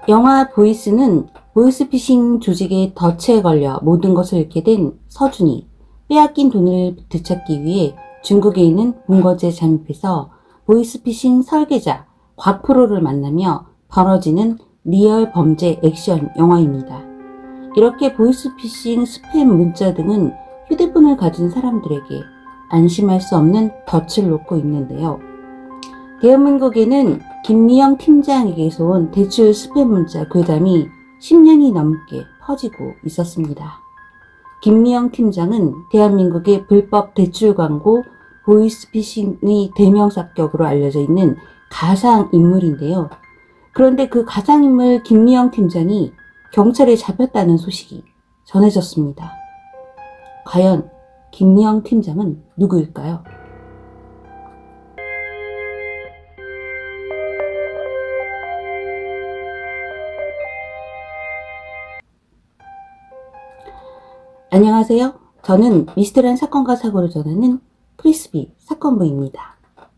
영화 보이스는 보이스피싱 조직의 덫에 걸려 모든 것을 잃게 된 서준이 빼앗긴 돈을 되찾기 위해 중국에 있는 본거지에 잠입해서 보이스피싱 설계자 곽프로를 만나며 벌어지는 리얼 범죄 액션 영화입니다. 이렇게 보이스피싱, 스팸 문자 등은 휴대폰을 가진 사람들에게 안심할 수 없는 덫을 놓고 있는데요. 대한민국에는 김미영 팀장에게서 온 대출 스팸 문자 괴담이 10년이 넘게 퍼지고 있었습니다. 김미영 팀장은 대한민국의 불법 대출 광고 보이스피싱의 대명사격으로 알려져 있는 가상인물인데요. 그런데 그 가상인물 김미영 팀장이 경찰에 잡혔다는 소식이 전해졌습니다. 과연 김미영 팀장은 누구일까요? 안녕하세요. 저는 미스터리한 사건과 사고를 전하는 크리스비 사건부입니다.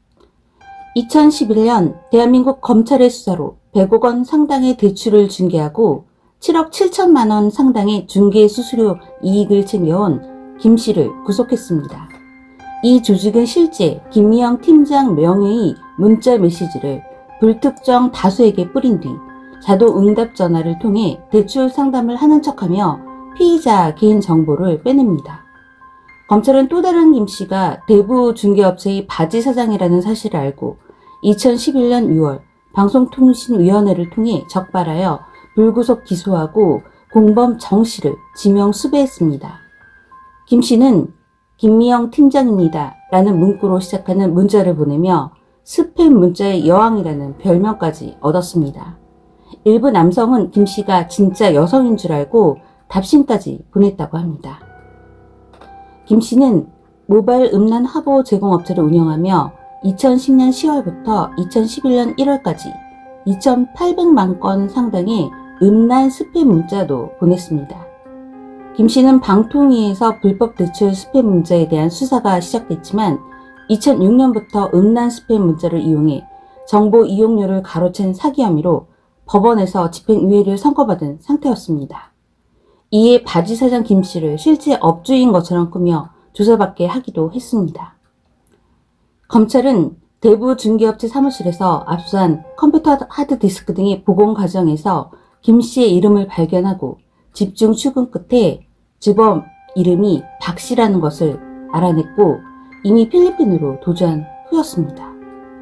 2011년 대한민국 검찰의 수사로 100억 원 상당의 대출을 중개하고 7억 7천만 원 상당의 중개 수수료 이익을 챙겨온 김 씨를 구속했습니다. 이 조직은 실제 김미영 팀장 명의의 문자 메시지를 불특정 다수에게 뿌린 뒤 자동 응답 전화를 통해 대출 상담을 하는 척하며 피의자 개인 정보를 빼냅니다. 검찰은 또 다른 김 씨가 대부 중개업체의 바지 사장이라는 사실을 알고 2011년 6월 방송통신위원회를 통해 적발하여 불구속 기소하고 공범 정 씨를 지명 수배했습니다. 김 씨는 김미영 팀장입니다 라는 문구로 시작하는 문자를 보내며 스팸 문자의 여왕이라는 별명까지 얻었습니다. 일부 남성은 김 씨가 진짜 여성인 줄 알고 답신까지 보냈다고 합니다. 김 씨는 모바일 음란 화보 제공업체를 운영하며 2010년 10월부터 2011년 1월까지 2,800만 건 상당의 음란 스팸 문자도 보냈습니다. 김 씨는 방통위에서 불법 대출 스팸 문자에 대한 수사가 시작됐지만 2006년부터 음란 스팸 문자를 이용해 정보 이용료를 가로챈 사기 혐의로 법원에서 집행유예를 선고받은 상태였습니다. 이에 바지 사장 김 씨를 실제 업주인 것처럼 꾸며 조사받게 하기도 했습니다. 검찰은 대부 중개업체 사무실에서 압수한 컴퓨터 하드디스크 등의 복원 과정에서 김 씨의 이름을 발견하고 집중 추궁 끝에 주범 이름이 박 씨라는 것을 알아냈고 이미 필리핀으로 도주한 후였습니다.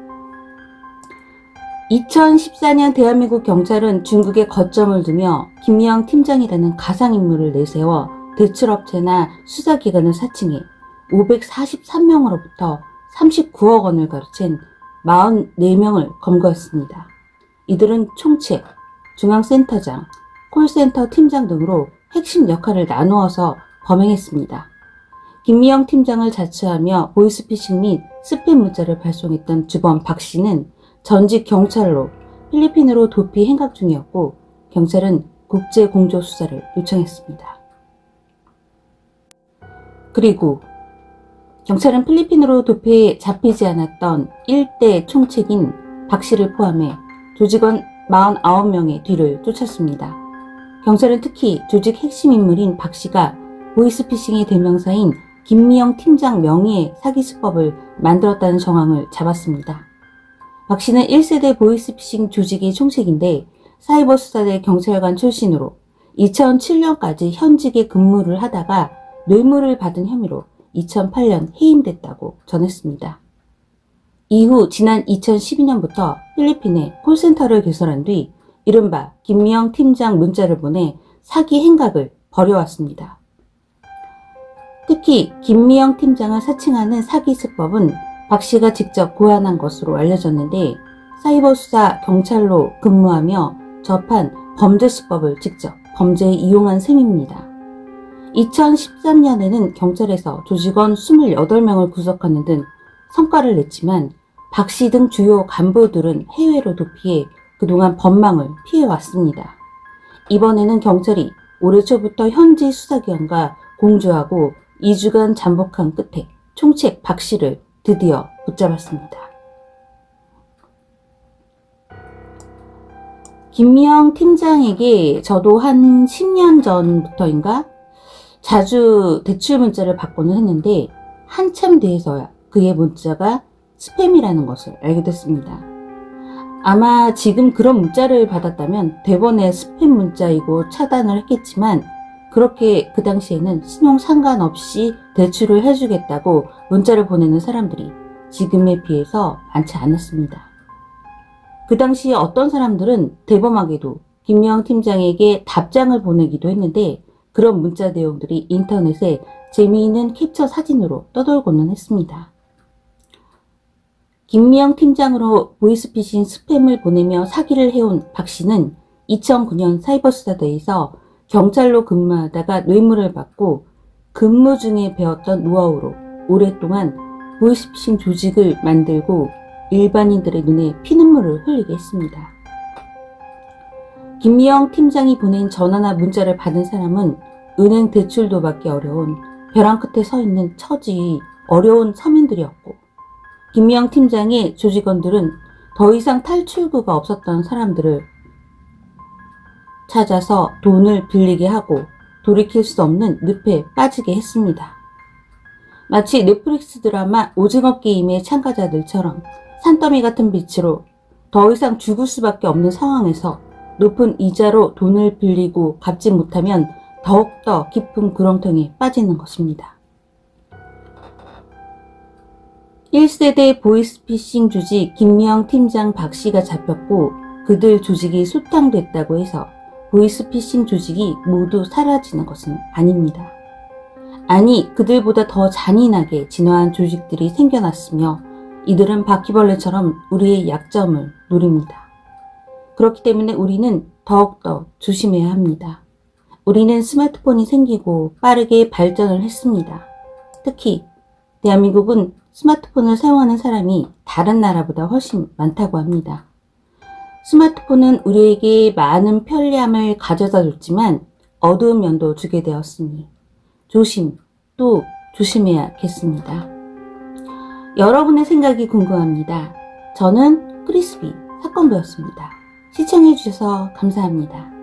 2014년 대한민국 경찰은 중국에 거점을 두며 김미영 팀장이라는 가상인물을 내세워 대출업체나 수사기관을 사칭해 543명으로부터 39억 원을 가로챈 44명을 검거했습니다. 이들은 총책, 중앙센터장, 콜센터 팀장 등으로 핵심 역할을 나누어서 범행했습니다. 김미영 팀장을 자처하며 보이스피싱 및 스팸 문자를 발송했던 주범 박 씨는 전직 경찰로 필리핀으로 도피 행각 중이었고 경찰은 국제공조수사를 요청했습니다. 그리고 경찰은 필리핀으로 도피해 잡히지 않았던 1대 총책인 박 씨를 포함해 조직원 49명의 뒤를 쫓았습니다. 경찰은 특히 조직 핵심 인물인 박 씨가 보이스피싱의 대명사인 김미영 팀장 명의의 사기 수법을 만들었다는 정황을 잡았습니다. 박 씨는 1세대 보이스피싱 조직의 총책인데 사이버수사대 경찰관 출신으로 2007년까지 현직에 근무를 하다가 뇌물을 받은 혐의로 2008년 해임됐다고 전했습니다. 이후 지난 2012년부터 필리핀에 콜센터를 개설한 뒤 이른바 김미영 팀장 문자를 보내 사기 행각을 벌여왔습니다. 특히 김미영 팀장을 사칭하는 사기 수법은 박 씨가 직접 고안한 것으로 알려졌는데 사이버수사 경찰로 근무하며 접한 범죄 수법을 직접 범죄에 이용한 셈입니다. 2013년에는 경찰에서 조직원 28명을 구속하는 등 성과를 냈지만 박 씨 등 주요 간부들은 해외로 도피해 그동안 법망을 피해왔습니다. 이번에는 경찰이 올해 초부터 현지 수사기관과 공조하고 2주간 잠복한 끝에 총책 박 씨를 드디어 붙잡았습니다. 김미영 팀장에게 저도 한 10년 전부터인가 자주 대출 문자를 받고는 했는데 한참 뒤에서야 그의 문자가 스팸이라는 것을 알게 됐습니다. 아마 지금 그런 문자를 받았다면 대번에 스팸 문자이고 차단을 했겠지만 그렇게 그 당시에는 신용 상관없이 대출을 해주겠다고 문자를 보내는 사람들이 지금에 비해서 많지 않았습니다. 그 당시 어떤 사람들은 대범하게도 김미영 팀장에게 답장을 보내기도 했는데 그런 문자 내용들이 인터넷에 재미있는 캡처 사진으로 떠돌고는 했습니다. 김미영 팀장으로 보이스피싱 스팸을 보내며 사기를 해온 박 씨는 2009년 사이버수사대에서 경찰로 근무하다가 뇌물을 받고 근무 중에 배웠던 노하우로 오랫동안 보이스피싱 조직을 만들고 일반인들의 눈에 피눈물을 흘리게 했습니다. 김미영 팀장이 보낸 전화나 문자를 받은 사람은 은행 대출도 받기 어려운 벼랑 끝에 서 있는 처지 어려운 서민들이었고 김미영 팀장의 조직원들은 더 이상 탈출구가 없었던 사람들을 찾아서 돈을 빌리게 하고 돌이킬 수 없는 늪에 빠지게 했습니다. 마치 넷플릭스 드라마 오징어 게임의 참가자들처럼 산더미 같은 빛으로 더 이상 죽을 수밖에 없는 상황에서 높은 이자로 돈을 빌리고 갚지 못하면 더욱더 깊은 구렁텅이에 빠지는 것입니다. 1세대 보이스피싱 조직 김미영 팀장 박 씨가 잡혔고 그들 조직이 소탕됐다고 해서 보이스피싱 조직이 모두 사라지는 것은 아닙니다. 아니, 그들보다 더 잔인하게 진화한 조직들이 생겨났으며 이들은 바퀴벌레처럼 우리의 약점을 노립니다. 그렇기 때문에 우리는 더욱더 조심해야 합니다. 우리는 스마트폰이 생기고 빠르게 발전을 했습니다. 특히 대한민국은 스마트폰을 사용하는 사람이 다른 나라보다 훨씬 많다고 합니다. 스마트폰은 우리에게 많은 편리함을 가져다 줬지만 어두운 면도 주게 되었으니 조심 또 조심해야겠습니다. 여러분의 생각이 궁금합니다. 저는 크리스비 사건부였습니다. 시청해주셔서 감사합니다.